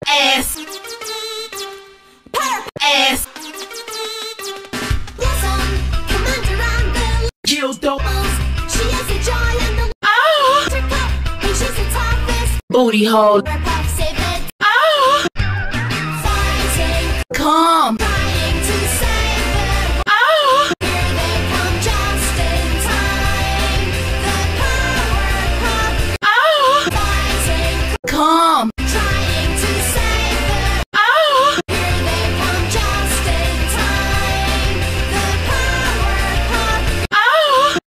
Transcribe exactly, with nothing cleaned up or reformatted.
ass. Her ass. Yes, I'm Commander and the Gildo. She is a joy and the oh. Her cup, and she's the toughest booty hole.